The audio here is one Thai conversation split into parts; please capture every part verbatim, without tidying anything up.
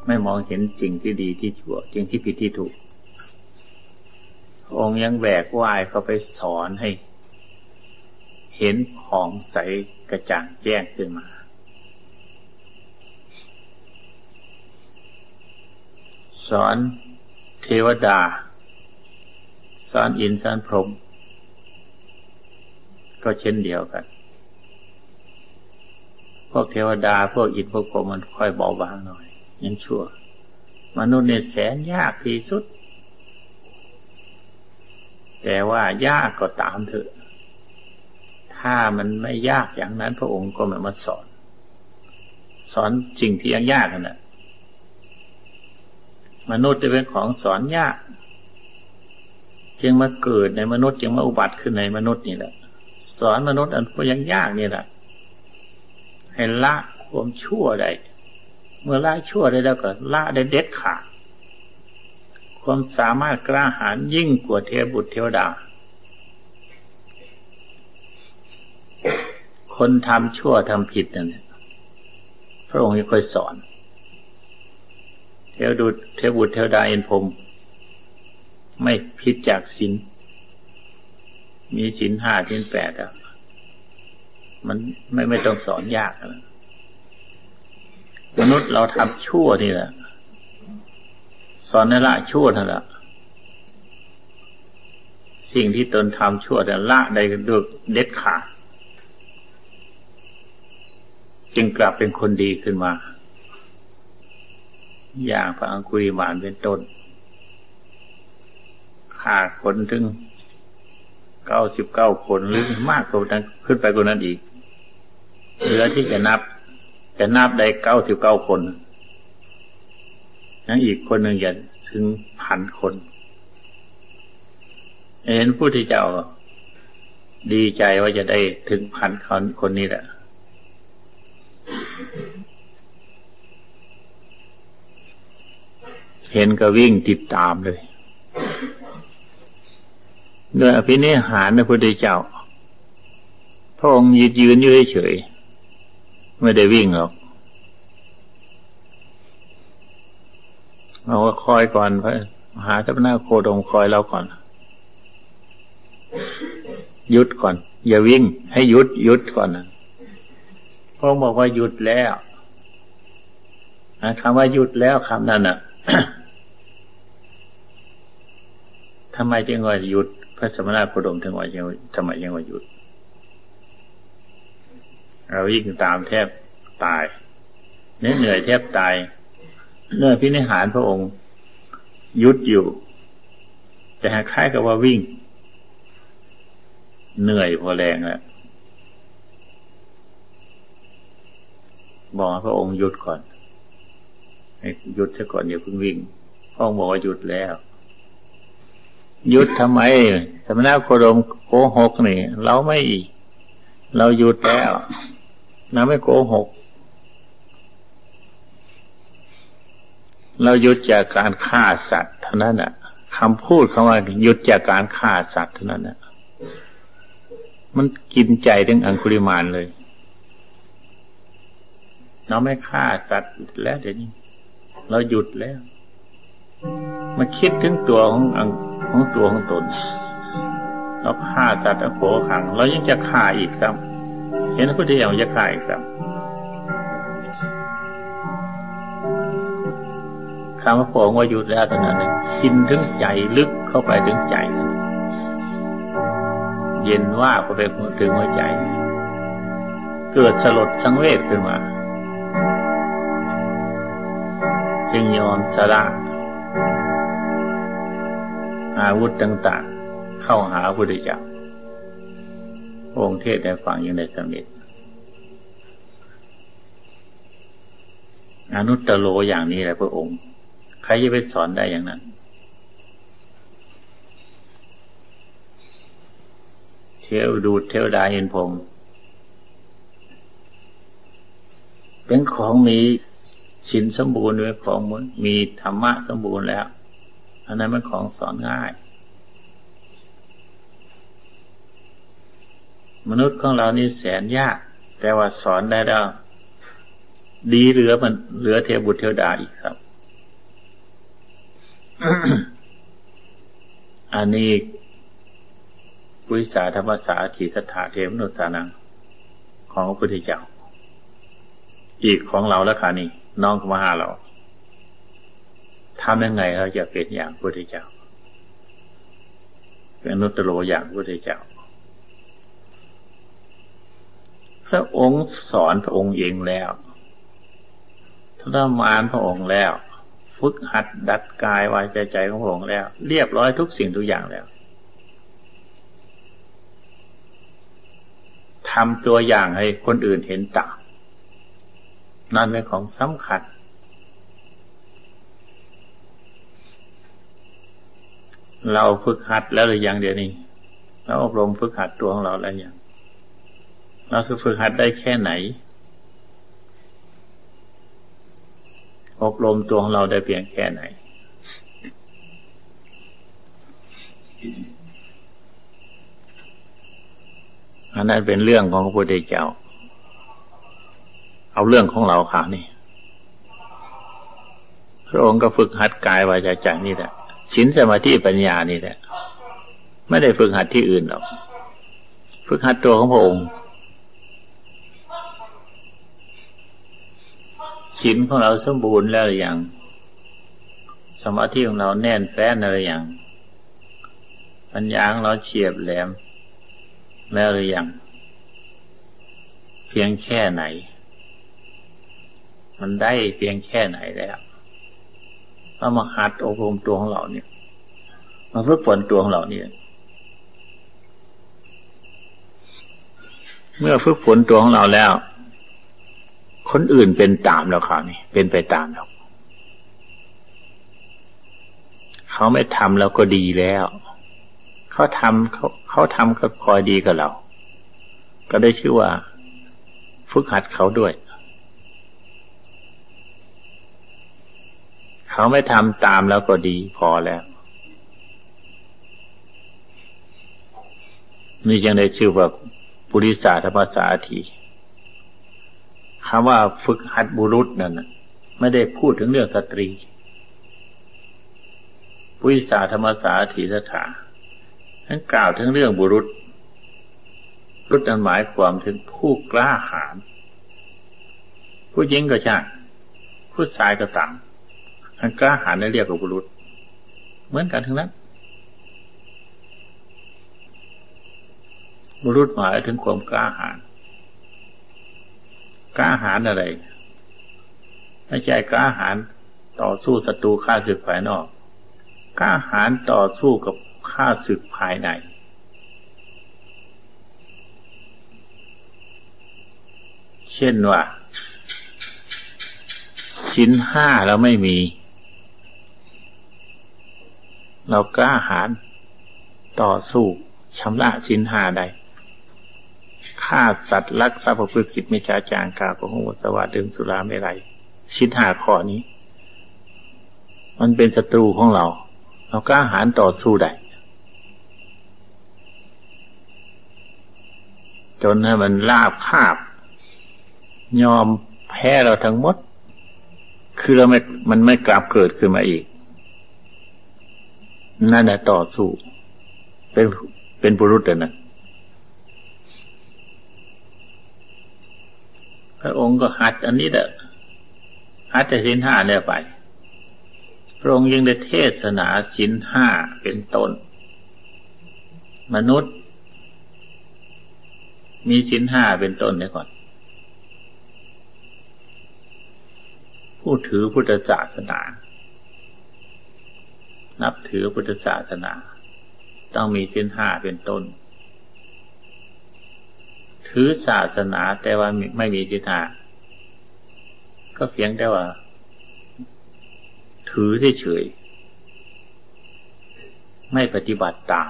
ไม่มองเห็นสิ่งที่ดีที่ชั่วสิ่งที่ผิดที่ถูกพระองค์ยังแบกว่ายเข้าไปสอนให้เห็นผ่องใสกระจ่างแจ้งขึ้นมาสอนเทวดาสอนอินทร์สอนพรหมก็เช่นเดียวกันพวกเทวดาพวกอินทร์พวกพรหมมันค่อยเบาบางหน่อยยังชั่วมนุษย์เนี่ยแสนยากที่สุดแต่ว่ายากก็ตามเถอะถ้ามันไม่ยากอย่างนั้นพระองค์ก็ไม่มาสอนสอนสิ่งที่ยังยากนั่นแหละมนุษย์จะเป็นของสอนยากจึงมาเกิดในมนุษย์จึงมาอุบัติขึ้นในมนุษย์นี่แหละสอนมนุษย์อันพวกยังยากนี่แหละให้ละความชั่วได้เมื่อละชั่วได้แล้วก็ละได้เด็ดขาดความสามารถกล้าหาญยิ่งกว่าเทพบุตรเทวดาคนทำชั่วทำผิดนั่นพระองค์ไม่ค่อยสอนเทวดุจเทพบุตรเทวดาอินทร์พรหมไม่ผิดจากศีลมีศีลห้าศีลแปดอ่ะมันไม่ไม่ต้องสอนยากนะมนุษย์เราทำชั่วนี่แหละสอนให้ละชั่วนั่นแหละสิ่งที่ตนทำชั่วแต่ละได้ด้วยเด็ดขาดจึงกลับเป็นคนดีขึ้นมาอย่างพระอังคุลิมานเป็นต้นฆ่าคนถึงเก้าสิบเก้าคนหรือมากกว่านั้นขึ้นไปกว่านั้นอีกเหลือที่จะนับจะนับได้เก้าสิบเก้าคนยังอีกคนหนึ่งอย่าถึงพันคนเห็นผู้ที่เจ้าดีใจว่าจะได้ถึงพันคนคนนี้แหละเห็นก็วิ่งติดตามเลยด้วยอภินิหารพระพุทธเจ้าพระองค์ยืนยืนอยู่เฉยไม่ได้วิ่งหรอกเราก็คอยก่อนพระมหาทัพนาโคดมคอยเราก่อนหยุดก่อนอย่าวิ่งให้หยุดหยุดก่อนนะพระองค์บอกว่าหยุดแล้วคำว่าหยุดแล้วคำนั้นน่ะ ทำไมจึงว่าหยุดพระสมณโคดมถึงว่าทำไมจึงว่าหยุดเราวิ่งตามแทบตายเหนื่อยเหนื่อยแทบตายเนื่อพินิหารพระองค์หยุดอยู่แต่คล้ายกับว่าวิ่งเหนื่อยพอแรงแล้วบอกพระองค์หยุดก่อนให้หยุดซะก่อนอย่าเพิ่งวิ่งพระองค์บอกว่าหยุดแล้วหยุดทำไมสมณโคดมโกหกนี่เราไม่เราหยุดแล้วเราไม่โกหกเราหยุดจากการฆ่าสัตว์เท่านั้นน่ะคำพูดคำว่าหยุดจากการฆ่าสัตว์เท่านั้นน่ะมันกินใจถึงอังคุลิมานเลยเราไม่ฆ่าสัตว์แล้วเดี๋ยวนี้เราหยุดแล้วมาคิดถึงตัวของของตัวของตนเราฆ่าสัตว์โขขังเรายังจะฆ่าอีกซ้ำเห็นพระพุทธเจ้าจะฆ่าอีกซ้ำคำว่าพระองค์ว่าหยุดแล้วเท่านั้นเองกินถึงใจลึกเข้าไปถึงใจเย็นว่าพอไปถึงหัวใจเกิดสลดสังเวชขึ้นมาจึงยอมสละอาวุธต่างๆเข้าหาพระพุทธเจ้าองค์เทศน์ได้ฟังอย่างใดสำเร็จอนุตตโรอย่างนี้แหละพระองค์ใครจะไปสอนได้อย่างนั้นเทวดูตเทวดาอินทร์พรหมเป็นของมีศีลสมบูรณ์เป็นของมีธรรมะสมบูรณ์แล้วอันนั้นเป็นของสอนง่ายมนุษย์ของเรานี่แสนยากแต่ว่าสอนได้แล้วดีเหลือมันเหลือเทพบุตรเทวดาอีกครับอันนี้วิสาธรรมสาถีตถาเทวมนุษย์สานังของพระพุทธเจ้าอีกของเราแล้วค่ะนี่น้องมาหาเราทำยังไงเราจะเป็นอย่างพระพุทธเจ้าเป็นอนุตตรอย่างพระพุทธเจ้าพระองค์สอนพระองค์เองแล้วทรมานพระองค์แล้วฝึกหัดดัดกายวาจาใจของพระองค์แล้วเรียบร้อยทุกสิ่งทุกอย่างแล้วทำตัวอย่างให้คนอื่นเห็นตามนั่นเป็นของสำคัญเราฝึกหัดแล้วหรือยังเดี๋ยวนี้เราอบรมฝึกหัดตัวของเราแล้วยังเราจะฝึกหัดได้แค่ไหนอบรมตัวของเราได้เพียงแค่ไหนอันนั้นเป็นเรื่องของพระพุทธเจ้าเอาเรื่องของเราค่ะนี่พระองค์ก็ฝึกหัดกายวาจาใจนี่แหละศีลสมาธิปัญญานี่แหละไม่ได้ฝึกหัดที่อื่นหรอกฝึกหัดตัวของพระองค์ศีลของเราสมบูรณ์แล้วหรือยังสมาธิของเราแน่นแฟ้นแล้วหรือยังปัญญาของเราเฉียบแหลมแล้วหรือยังเพียงแค่ไหนมันได้เพียงแค่ไหนแล้วเรามาหัดอบรมตัวของเราเนี่ยมาฝึกฝนตัวของเราเนี่ยเมื่อฝึกฝนตัวของเราแล้วคนอื่นเป็นตามแล้วเขานี่เป็นไปตามแล้วเขาไม่ทำแล้วก็ดีแล้วเขาทำเขาเขาทำก็พอดีกับเราก็ได้ชื่อว่าฝึกหัดเขาด้วยเขาไม่ทำตามแล้วก็ดีพอแล้วนี่จึงได้ชื่อว่าปุริสาธรรมสาถีคำว่าฝึกหัดบุรุษนั่นนะไม่ได้พูดถึงเรื่องสตรีปุริสาธรรมสาถีสถานั้นกล่าวถึงเรื่องบุรุษบุรุษนั้นหมายความถึงผู้กล้าหาญผู้หญิงก็ช่างผู้ชายก็ตามอันกล้าหาญนั่นเรียกว่าบุรุษเหมือนกันทั้งนั้นบุรุษหมายถึงความกล้าหาญกล้าหาญอะไรไม่ใช่กล้าหาญต่อสู้ศัตรูฆ่าศึกภายนอกกล้าหาญต่อสู้กับฆ่าศึกภายในเช่นว่าศีลห้าเราไม่มีเรากล้าหาญต่อสู้ชำระศีลห้าได้ฆ่าสัตว์ลักทรัพย์ประพฤติผิดมิจฉาจารกล่าวโกหกสวาดื่มสุราเมรัยศีลห้าข้อนี้มันเป็นศัตรูของเราเรากล้าหาญต่อสู้ได้จนให้มันลาบคาบยอมแพ้เราทั้งหมดคือเราไม่มันไม่กลับเกิดขึ้นมาอีกนั่นแหละต่อสู้เป็นเป็นบุรุษนะพระองค์ก็หัดอันนี้แหละหัดแต่ศีลห้าเนี่ยไปพระองค์ยังได้เทศนาศีลห้าเป็นต้นมนุษย์มีศีลห้าเป็นต้นเนี่ยก่อนผู้ถือพุทธศาสนานับถือพุทธศาสนาต้องมีศีลห้าเป็นต้นถือศาสนาแต่ว่าไม่มีศีลห้าก็เพียงแต่ว่าถือเฉยๆไม่ปฏิบัติตาม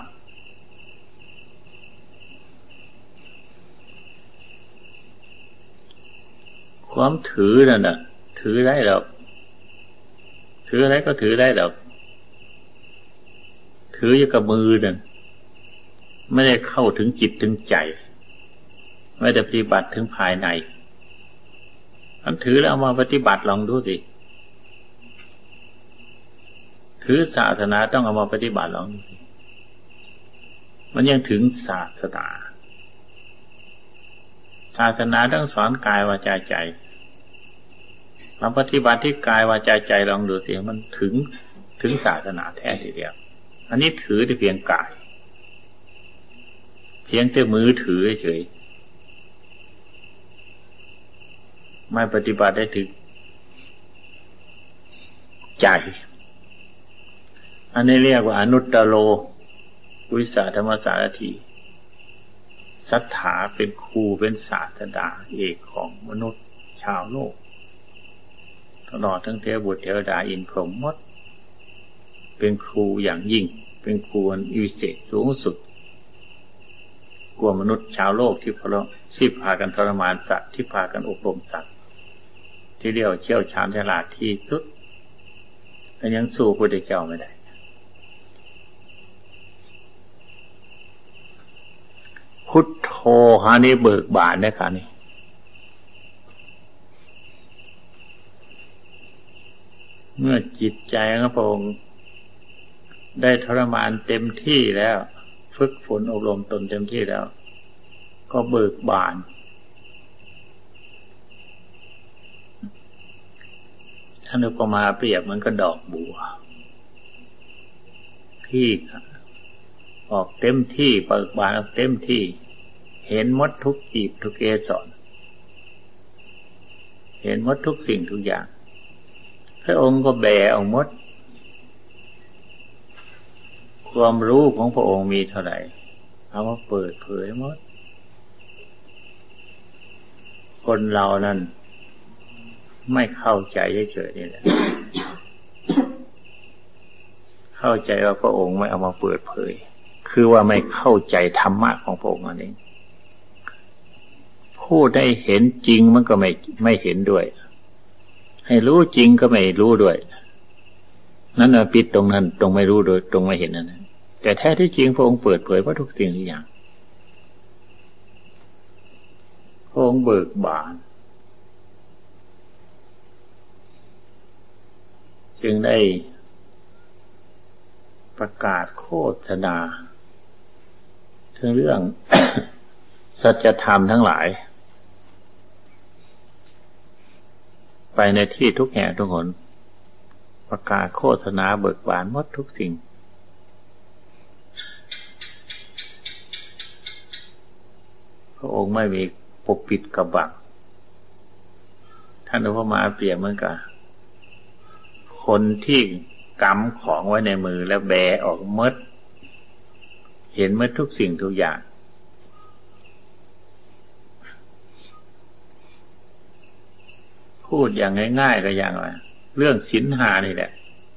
ความถือนั่นน่ะถือได้หรอกถืออะไรก็ถือได้หรอกถืออยู่กับมือนั่นไม่ได้เข้าถึงจิตถึงใจไม่ได้ปฏิบัติถึงภายในอันถือแล้วเอามาปฏิบัติลองดูสิถถือศาสนาต้องเอามาปฏิบัติลองดูสิมันยังถึงศาสนาศาสนาต้องสอนกายวาจาใจมาปฏิบัติที่กายวาจาใจลองดูสิมันถึงถึงศาสนาแท้ทีเดียวอันนี้ถือแต่เพียงกายเพียงแต่มือถือเฉยไม่ปฏิบัติได้ถึงใจอันนี้เรียกว่าอนุตตโรวิสาธรรมสารถีศรัทธาเป็นครูเป็นศาสดาเอกของมนุษย์ชาวโลกตลอดทั้งเทวบุตรเทวดาอินทร์พรหมหมดเป็นครูอย่างยิ่งเป็นครูอันวิเศษสูงสุดกว่ามนุษย์ชาวโลกที่พาที่พากันทรมานสัตว์ที่พากันอบรมสัตว์ที่เรียกเชี่ยวชาญฉลาดที่สุดแต่ยังสู้พระพุทธเจ้าไม่ได้พุทโธหานี้เบิกบานนะคะนี่เมื่อจิตใจของพระองค์ได้ทรมานเต็มที่แล้วฝึกฝนอบรมตนเต็มที่แล้วก็เบิกบานท่านอุปมาเปรียบเหมือนกับดอกบัวที่ออกเต็มที่เบิกบานออกเต็มที่เห็นหมดทุกกีบทุกเกสรเห็นหมดทุกสิ่งทุกอย่างพระองค์ก็แบกออกหมดความรู้ของพระองค์มีเท่าไหร่เอามาเปิดเผยหมดคนเรานั้นไม่เข้าใจเฉยๆนี่แหละเข้าใจว่าพระองค์ไม่เอามาเปิดเผยคือว่าไม่เข้าใจธรรมะของพระองค์นั่นเองผู้ได้เห็นจริงมันก็ไม่ไม่เห็นด้วยให้รู้จริงก็ไม่รู้ด้วยนั่นน่ะปิดตรงนั้นตรงไม่รู้โดยตรงไม่เห็นนั่นนะแต่แท้ที่จริงพระองค์เปิดเผยว่าทุกสิ่งทุกอย่างพระองค์เบิกบานจึงได้ประกาศโฆษณาถึงเรื่อง สัจธรรมทั้งหลายไปในที่ทุกแห่งทุกหนประกาศโฆษณาเบิกบานหมดทุกสิ่งพระองค์ไม่มีปกปิดกบังท่านอุปมาเปรียบเหมือนกับคนที่กำของไว้ในมือแล้วแบออกหมดเห็นหมดทุกสิ่งทุกอย่างพูดอย่างง่ายๆก็อย่างว่าเรื่องศีลห้านี่แหละ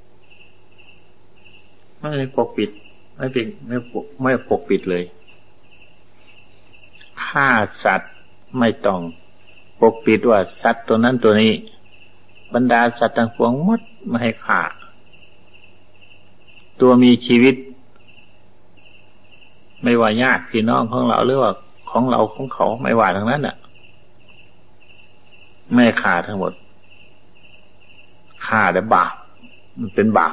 ไม่ได้ปกปิดไม่เป็นไม่ปกไม่ปกปิดเลยฆ่าสัตว์ไม่ต้องปกปิดว่าสัตว์ตัวนั้นตัวนี้บรรดาสัตว์ทั้งปวงหมดไม่ให้ฆ่าตัวมีชีวิตไม่ว่าญาติพี่น้องของเราหรือว่าของเราของเขาไม่ว่าทั้งนั้นน่ะไม่ฆ่าทั้งหมดฆ่าแต่บาปมันเป็นบาป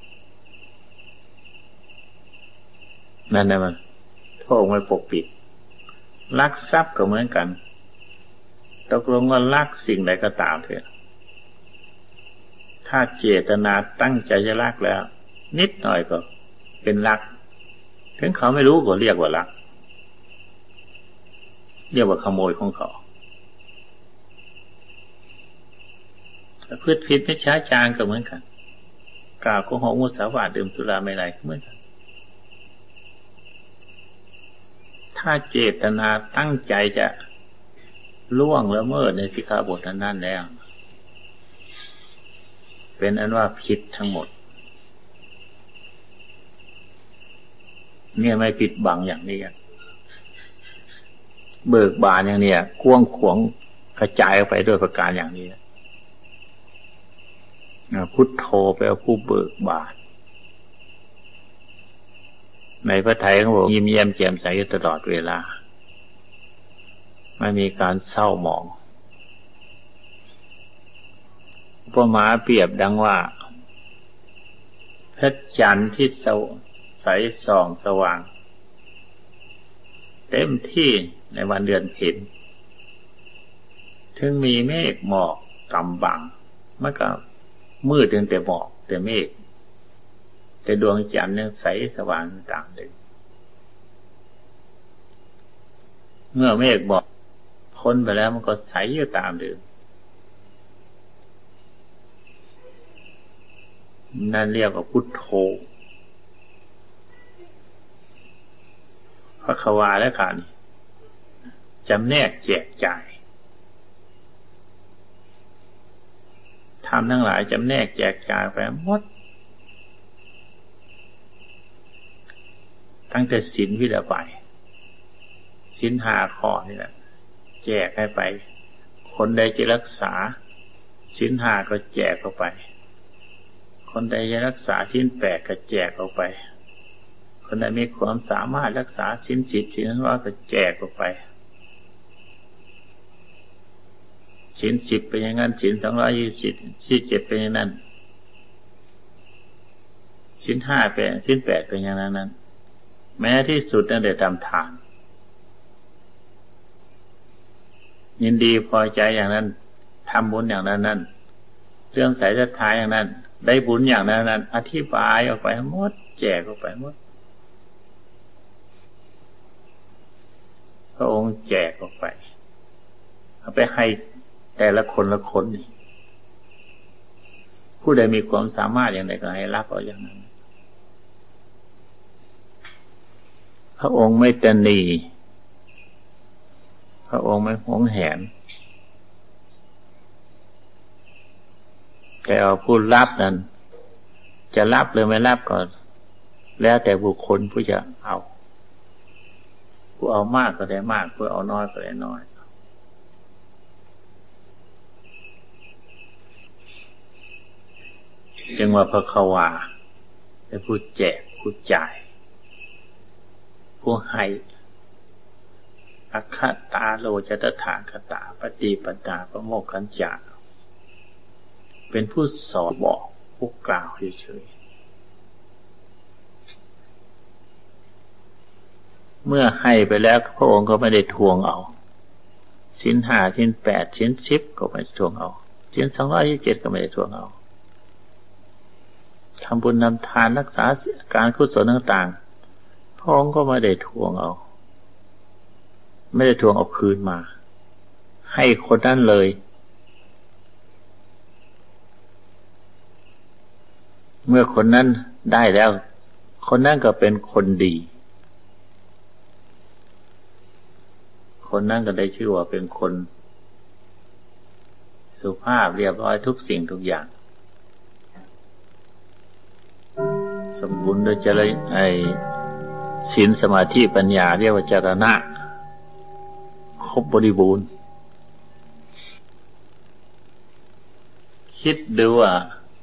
นั่นแหละมันพระองค์ไม่ปกปิดลักทรัพย์ก็เหมือนกันตกลงว่าลักสิ่งใดก็ตามเถอะถ้าเจตนาตั้งใจจะลักแล้วนิดหน่อยก็เป็นลักถึงเขาไม่รู้ก็เรียกว่าลักเรียกว่าขโมยของเขาพืชพิษไม่ช้าจางก็เหมือนกันกล่าวโกหกมุสาวาทดื่มสุราไม่ไรเหมือนกันถ้าเจตนาตั้งใจจะล่วงละเมิดในสิกขาบทนั้นแล้วเป็นอันว่าผิดทั้งหมดเนี่ยไม่ปิดบังอย่างนี้เบิกบานอย่างเนี้ยกว้างขวางกระจายออกไปด้วยประการอย่างนี้พุทโธแปลว่าผู้เบิกบานในพระทัยของพระองค์ยิ้มแย้มแจ่มใสตลอดเวลาไม่มีการเศร้าหมองอุปมาเปรียบดังว่าพระจันทร์ที่ใสส่องสว่างเต็มที่ในวันเดือนเพ็ญถึงมีเมฆหมอกกำบังมันก็มืดแต่หมอกแต่เมฆแต่ดวงจันทร์ยังใสสว่างตามเดิมเมื่อเมฆหมอกพ้นไปแล้วมันก็ใสอยู่ตามเดิมนั่นเรียกว่าพุทโธพระควาและการจำแนกแจกจ่ายทำทั้งหลายจำแนกแจกจ่ายไปหมดตั้งแต่ศีลวิริยะไปศีลห้าข้อนี่แหละแจกให้ไปคนใดจะรักษาศีลห้าก็แจกเข้าไปคนใดจะรักษาศีลแปดก็แจกออกไปคนใดมีความสามารถรักษาศีลสิบศีลร้อยก็แจกออกไปศีลสิบเป็นอย่างนั้นศีลสองร้อยยี่สิบศีลเจ็ดเป็นอย่างนั้นศีลห้าเป็นศีลแปดเป็นอย่างนั้นนั้นแม้ที่สุดนั่นได้ทำทานยินดีพอใจอย่างนั้นทำบุญอย่างนั้นนั้นเรื่องสายศรัทธาอย่างนั้นได้บุญอย่างนั้นนั้นอธิบายออกไปหมดแจกออกไปหมดพระองค์แจกออกไปเอาไปให้แต่ละคนละคนนี่ผู้ใดมีความสามารถอย่างไรก็ให้รับเอาอย่างนั้นพระองค์ไม่ตนีพระองค์ไม่หวงแหนแต่เอาผู้รับนั้นจะรับหรือไม่รับก็แล้วแต่บุคคลผู้จะเอาผู้เอามากก็ได้มากผู้เอาน้อยก็ได้น้อยจึงว่าพระควาเป็นผู้แจกผู้จ่ายผู้ให้อัคคตาโลจตถาคตาปฏิปตาประโมคขัญจาเป็นผู้สอนบอกผู้กล่าวเฉยๆเมื่อให้ไปแล้วพระองค์ก็ไม่ได้ทวงเอาศีลห้าศีลแปดศีลสิบก็ไม่ได้ทวงเอาศีลสองร้อยยี่สิบเจ็ดก็ไม่ได้ทวงเอาทำบุญนำทานรักษาการกุศลต่างๆพระองค์ก็ไม่ได้ทวงเอาไม่ได้ทวงเอาคืนมาให้คนนั้นเลยเมื่อคนนั้นได้แล้วคนนั้นก็เป็นคนดีคนนั้นก็ได้ชื่อว่าเป็นคนสุภาพเรียบร้อยทุกสิ่งทุกอย่างสมบูรณ์โดยเจริญไอ้ศีลสมาธิปัญญาเรียกว่าจรณะครบบริบูรณ์คิดดูว่า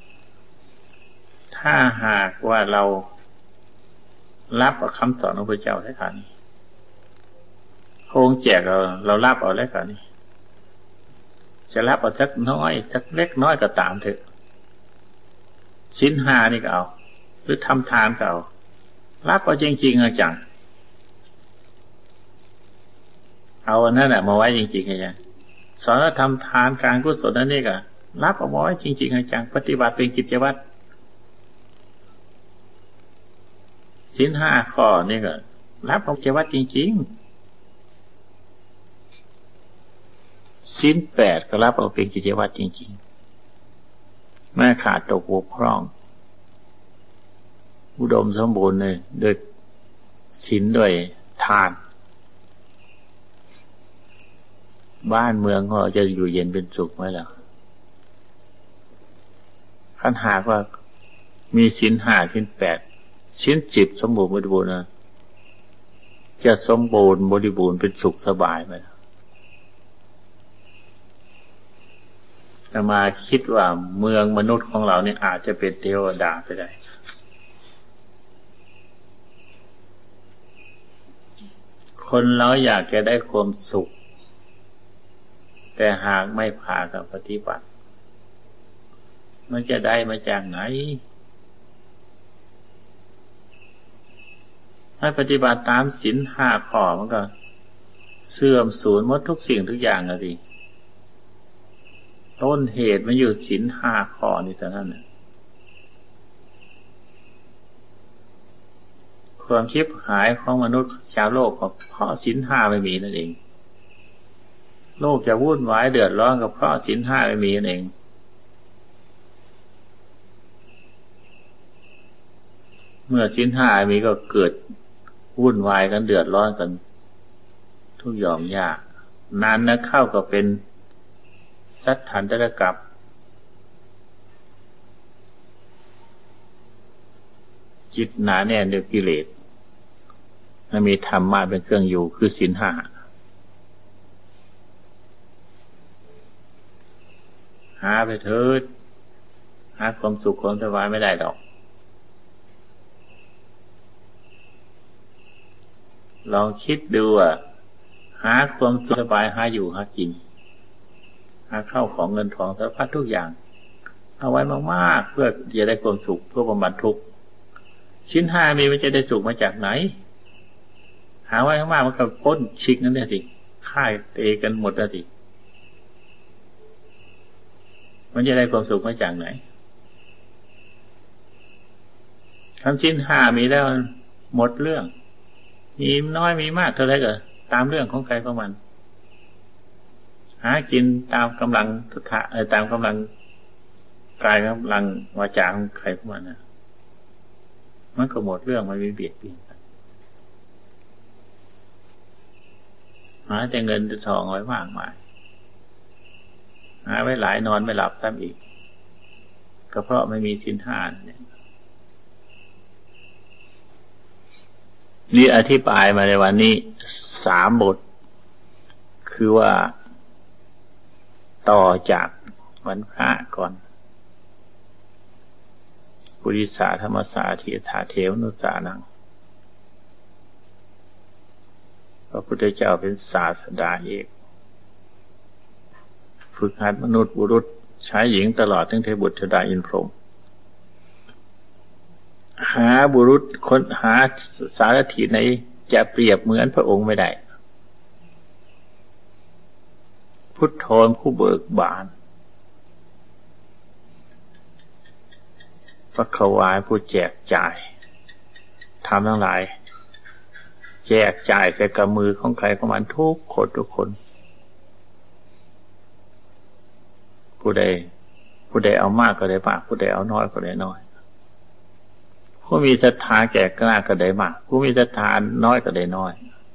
ถ้าหากว่าเรารับเอาคำสอนของพระเจ้าแล้วกันพระองค์แจกเราเรารับเอาแล้วกันจะรับเอาสักน้อยสักเล็กน้อยก็ตามเถอะศีลห้านี่ก็เอาหรือทำทานก็เอารับเอาจริงๆจังเอาอันนั้นแหละมาไว้จริงๆไงจ๊ะสอนทำทานการกุศลนั่นนี่ก็รับเอาไว้จริงๆจังปฏิบัติเป็นกิจวัตรศีลห้าข้อนี่ก็รับเอากิจวัตรจริงๆศีลแปดก็รับเอาเป็นกิจวัตรจริงๆไม่ขาดตกบกพร่องอุดมสมบูรณ์เลยด้วยศีลด้วยทานบ้านเมืองของเราจะอยู่เย็นเป็นสุขไหมล่ะคันหากว่ามีศีลห้าศีลแปดศีลสิบสมบูรณ์บริบูรณ์นะจะสมบูรณ์บริบูรณ์เป็นสุขสบายไหมล่ะแต่มาคิดว่าเมืองมนุษย์ของเราเนี่ยอาจจะเป็นเทวดาไปได้คนเราอยากจะได้ความสุขแต่หากไม่พากันปฏิบัติมันจะได้มาจากไหนให้ปฏิบัติตามศีลห้าข้อมันก็เสื่อมสูญหมดทุกสิ่งทุกอย่างอะดิต้นเหตุมันอยู่ศีลห้าข้อนี่เท่านั้นนะความชิบหายของมนุษย์ชาวโลกก็เพราะศีลห้าไม่มีนั่นเองโลกจะวุ่นวายเดือดร้อนก็เพราะศีลห้าไม่มีนั่นเองเมื่อศีลห้ามีก็เกิดวุ่นวายกันเดือดร้อนกันทุกอย่างยากนานนะเข้าก็เป็นสัตถันตรกับจิตหนาแน่นด้วยกิเลสและมีธรรมะเป็นเครื่องอยู่คือศีลห้าหาไปเถิดหาความสุขความสบายไม่ได้หรอกลองคิดดูอ่ะหาความสุขสบายหาอยู่หากินหาเข้าของเงินทองสารพัดทุกอย่างเอาไว้มากๆเพื่อจะได้ความสุขเพื่อบำบัดทุกข์ชิ้นห้ามีมันจะได้สุขมาจากไหนหาไว้มากๆมันก็พ้นชิกนั่นแหละสิฆ่าเตะกันหมดแล้วสิมันจะได้ความสุขมาจากไหนคำชิ้นห้ามีแล้วหมดเรื่องมีน้อยมีมากเท่าไรก็ตามเรื่องของใครของมันหากินตามกำลังทุทะตามกำลังกายกำลังวาจาของใครของมันนะมันก็หมดเรื่องมันมีเบียดเบียนหาแต่เงินจะทองไว้มากมายหาไว้หลายนอนไม่หลับซ้ำอีกก็เพราะไม่มีศีลห้าเนี่ยนี่อธิบายมาในวันนี้สามบทคือว่าต่อจากวันพระก่อนปุริสาธรรมสาธิธาเทวนุสานังพระพุทธเจ้าเป็นศาสดาเอกฝึกหัดมนุษย์บุรุษชายหญิงตลอดทั้งเทพบุตรเทวดาอินทร์พรหมหาบุรุษคนหาสารถีไหนจะเปรียบเหมือนพระองค์ไม่ได้พุทโธผู้เบิกบานพระขวายผู้แจกจ่ายทำทั้งหลายแจกจ่ายใส่กับมือของใครของมันทุกคนทุกคนผู้ใดผู้ใดเอามากก็ได้มากผู้ใดเอาน้อยก็ได้น้อยผู้มีศรัทธาแก่กล้าก็ได้มากผู้มีศรัทธาน้อยก็ได้น้อย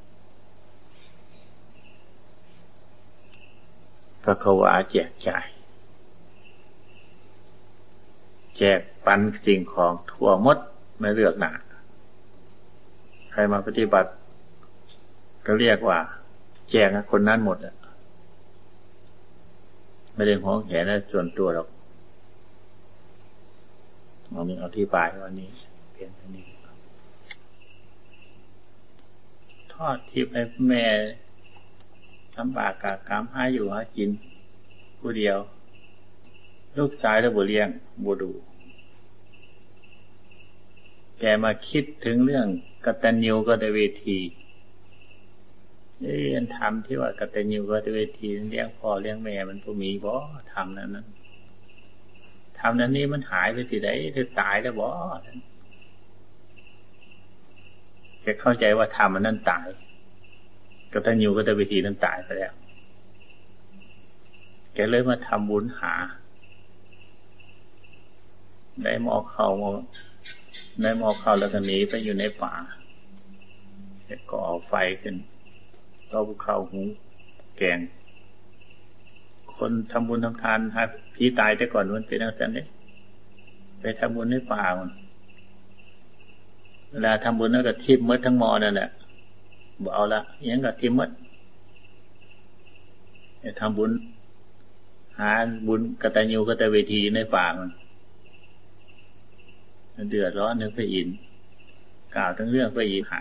พระขวาแจกจ่ายแจกปันสิ่งของทั่วหมดไม่เลือกหนาใครมาปฏิบัติก็เรียกว่าแจกคนนั้นหมดอ่ะไม่ได้หวงแหนส่วนตัวหรอกเอานี้อธิบายวันนี้เพียงเท่านี้ทอดทิพย์ให้แม่ลำบากกากรรมหาอยู่หากินผู้เดียวลูกชายแล้วบ่เลี้ยงบ่ดูแกมาคิดถึงเรื่องกตัญญูกตเวทีเอ้ยทำที่ว่ากตัญญูกตเวทีเลี้ยงพ่อเลี้ยงแม่มันบ่มีบ่ทำนั้นนั้นทำนั้นนี้มันหายไปที่ไหนเธอตายแล้วบ่แกเข้าใจว่าทำมันนั่นตายกตัญญูกตเวทีนั้นตายไปแล้วแกเลยมาทำบุญหาได้หม้อข้าวมาได้หม้อข้าวแล้วก็หนีไปอยู่ในป่าแกก็เอาไฟขึ้นเอาภูเขาหุงแกงคนทำบุญทำทานฮะผีตายแต่ก่อนมันเป็นอย่างนั้นเนี่ยไปทำบุญในป่ามันเวลาทำบุญแล้วก็ทิพย์มดทั้งหม้อนั่นแหละบอกเอาละยังก็ทิพย์มดทำบุญหาบุญกตัญญูกตเวทีในป่ามันเดือดร้อนนึกไปอินกล่าวทั้งเรื่องไปอินหา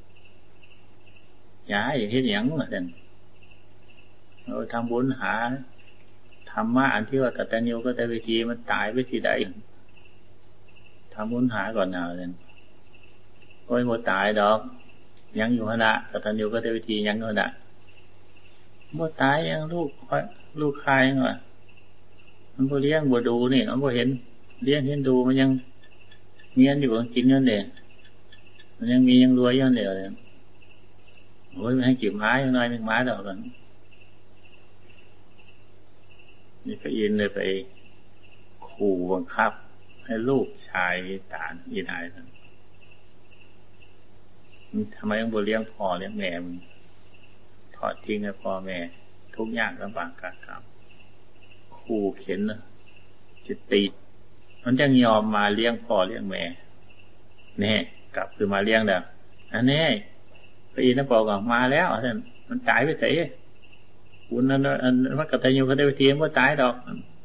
ย้ายอย่างที่หยังเหมือนกันเราทำบุญหาธรรมะอันที่ว่ากตัญญูกตเวทีมันตายไปที่ใดทำบุญหาก่อนเอาเลยบโอ้ยโมตายดอกยังอยู่ขณะกตัญญูกตเวทียังอยู่ขณะโมตายยังลูกลูกคายยังวะมันบ่เลี้ยงบ่ดูนี่มันบ่เห็นเลี้ยงเห็นดูมันยังเงี้ยนอยู่กินเงินเด้มันยังมียังรวยยังเดียวเลยโอ้ยมันให้เก็บไม้ยังน้อยหนึ่งไม้ดอกกันนี่พระอินทร์เลยไปขู่บังคับให้ลูกชายตาอีนายนั่นทำไมต้องบ่เลี้ยงพ่อเลี้ยงแม่มึงทอดทิ้งให้พ่อแม่ทุกอย่างลำบากกากรรมขู่เข็นนะจะตีมันยังยอมมาเลี้ยงพ่อเลี้ยงแม่แน่กลับคือมาเลี้ยงแล้วอันนี้พระอินทร์บอกว่ามาแล้วท่านมันตายไปเสียคุณนั่นอันว่ากตัญญูกตเวทีมันก็ตายดอก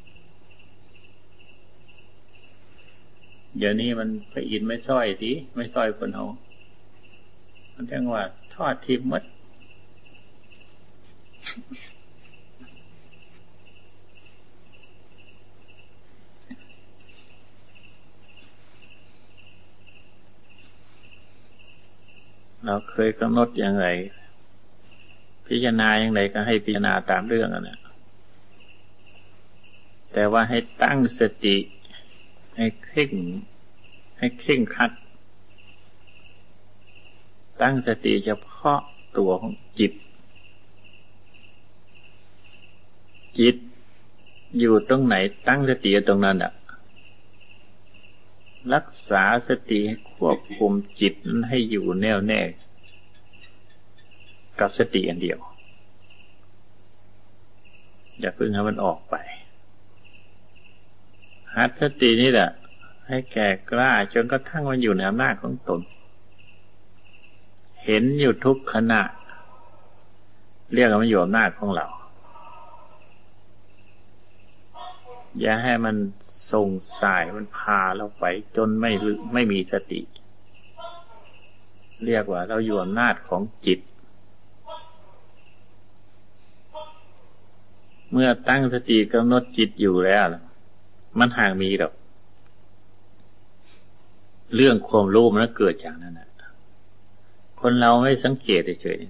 เดี๋ยวนี้มันพระอินทร์ไม่ซ้อยทีไม่ซ้อยคนเอามันจังว่าทอดทิพย์มัดเราเคยกำหนดอย่างไรพิจารณาอย่างไรก็ให้พิจารณาตามเรื่องนะแต่ว่าให้ตั้งสติให้เคร่งให้เคร่งครัดตั้งสติเฉพาะตัวของจิตจิตอยู่ตรงไหนตั้งสติตรงนั้นอ่ะรักษาสติให้ควบคุมจิตนั้นให้อยู่แน่วแน่กับสติอันเดียวอย่าเพิ่งให้มันออกไปหัดสตินี่แหละให้แก่กล้าจนกระทั่งมันอยู่ในอำนาจของตนเห็นอยู่ทุกขณะเรียกว่ามันอยู่อำนาจของเราอย่าให้มันส่งสายมันพาเราไปจนไม่ไม่มีสติเรียกว่าเราอยู่อำนาจของจิตเมื่อตั้งสติกำหนดจิตอยู่แล้วมันห่างมีหรอกเรื่องความรู้มันเกิดจากนั้นนะคนเราไม่สังเกตเฉย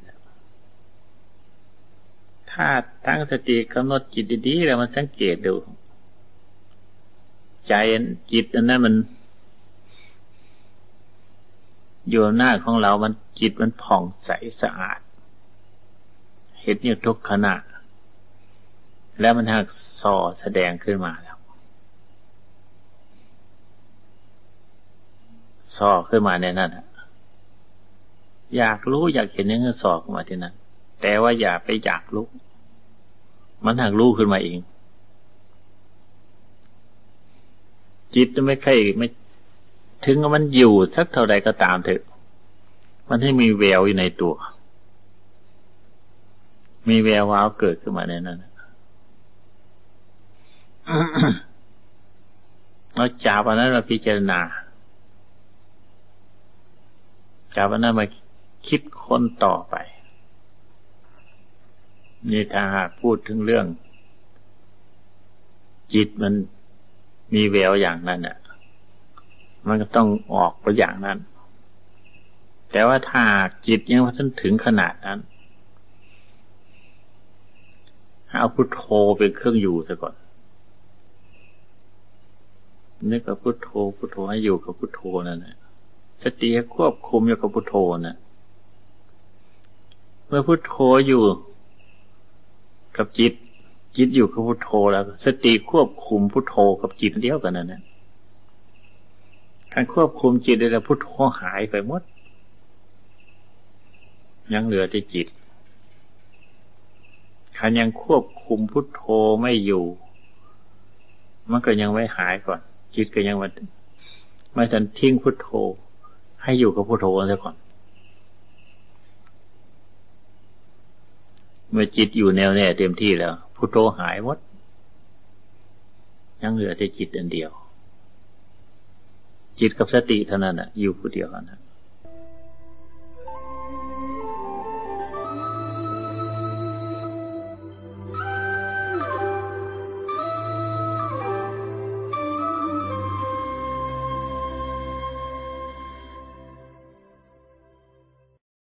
ๆถ้าตั้งสติกำหนดจิตดีๆแล้วมันสังเกตดูใจจิตอันนั้นมันอยู่หน้าของเรามันจิตมันผ่องใสสะอาดเห็นอยู่ทุกขณะแล้วมันหักส่อแสดงขึ้นมาแล้วส่อขึ้นมาในนั้นอยากรู้อยากเห็นยังไงส่อขึ้นมาที่นั้นแต่ว่าอย่าไปอยากรู้มันหักรู้ขึ้นมาเองจิตไม่ใช่ไม่ถึงว่ามันอยู่สักเท่าใดก็ตามเถอะมันให้มีแววอยู่ในตัวมีแวววาวเกิดขึ้นมาในนั้นเราจับอันนั้นมาพิจารณาจับอันนั้นมาคิดค้นต่อไปนี่ถ้าหากพูดถึงเรื่องจิตมันมีแววอย่างนั้นน่ะมันก็ต้องออกไปอย่างนั้นแต่ว่าถ้าจิตยังไม่ถึงขนาดนั้นเอาพุทโธเป็นเครื่องอยู่ซะก่อนนึกกับพุทโธพุทโธให้อยู่กับพุทโธนั่นแหละสติให้ควบคุมอยู่กับพุทโธน่ะเมื่อพุทโธอยู่กับจิตจิตอยู่กับพุทโธแล้วสติควบคุมพุทโธกับจิตเดียวกันนั่นแหละการควบคุมจิตได้แล้วพุทโธหายไปหมดยังเหลือแต่จิตคันยังควบคุมพุทโธไม่อยู่มันก็ยังไม่หายก่อนจิตก็ยังไม่ไม่ทันทิ้งพุทโธให้อยู่กับพุทโธซะก่อนเมื่อจิตอยู่แน่วแน่เต็มที่แล้วพุทโธหายหมดยังเหลือแต่จิตอันเดียวจิตกับสติเท่านั้นน่ะอยู่ผู้เดียวกันนะ